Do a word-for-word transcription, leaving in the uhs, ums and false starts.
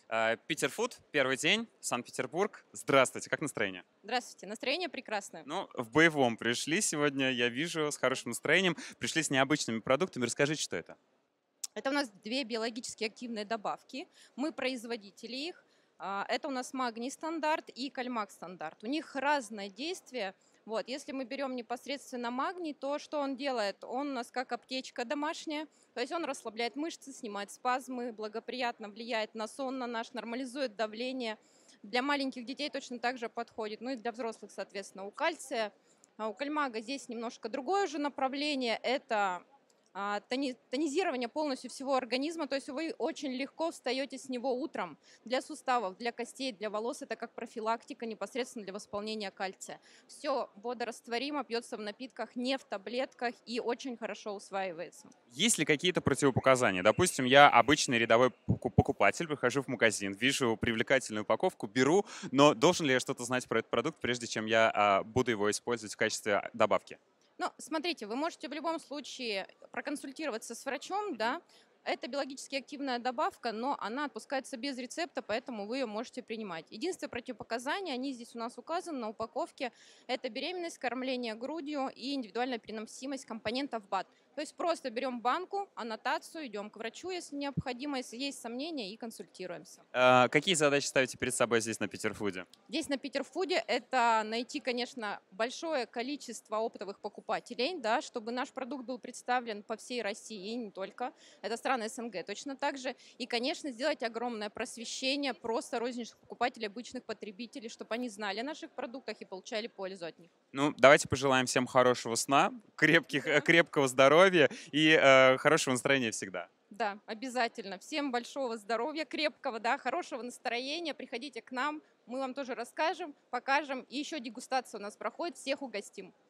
А, Питерфуд, первый день, Санкт-Петербург. Здравствуйте, как настроение? Здравствуйте, настроение прекрасное. Ну, в боевом пришли сегодня, я вижу, с хорошим настроением. Пришли с необычными продуктами. Расскажите, что это? Это у нас две биологически активные добавки. Мы производители их. А, Это у нас магний стандарт и кальмак стандарт. У них разное действие. Вот, если мы берем непосредственно магний, то что он делает? Он у нас как аптечка домашняя, то есть он расслабляет мышцы, снимает спазмы, благоприятно влияет на сон на наш, нормализует давление. Для маленьких детей точно так же подходит, ну и для взрослых, соответственно. У кальция, а у кальмага здесь немножко другое же направление. Это а, тони- тонизирование полностью всего организма, то есть вы очень легко встаете с него утром. Для суставов, для костей, для волос это как профилактика непосредственно для восполнения кальция. Все водорастворимо, пьется в напитках, не в таблетках и очень хорошо усваивается. Есть ли какие-то противопоказания? Допустим, я обычный рядовой поку- покупатель, прихожу в магазин, вижу привлекательную упаковку, беру, но должен ли я что-то знать про этот продукт, прежде чем я а, буду его использовать в качестве добавки? Ну, смотрите, вы можете в любом случае проконсультироваться с врачом, да. Это биологически активная добавка, но она отпускается без рецепта, поэтому вы ее можете принимать. Единственное противопоказание, они здесь у нас указаны на упаковке, это беременность, кормление грудью и индивидуальная переносимость компонентов БАД. То есть просто берем банку, аннотацию, идем к врачу, если необходимо, если есть сомнения, и консультируемся. А, какие задачи ставите перед собой здесь на Питерфуде? Здесь на Питерфуде это найти, конечно, большое количество оптовых покупателей, да, чтобы наш продукт был представлен по всей России, и не только. Это страны СНГ точно так же. И, конечно, сделать огромное просвещение просто розничных покупателей, обычных потребителей, чтобы они знали о наших продуктах и получали пользу от них. Ну, давайте пожелаем всем хорошего сна, крепких, э, Да. крепкого здоровья и э, хорошего настроения всегда. Да, обязательно. Всем большого здоровья, крепкого, да, хорошего настроения. Приходите к нам, мы вам тоже расскажем, покажем. И еще дегустация у нас проходит, всех угостим.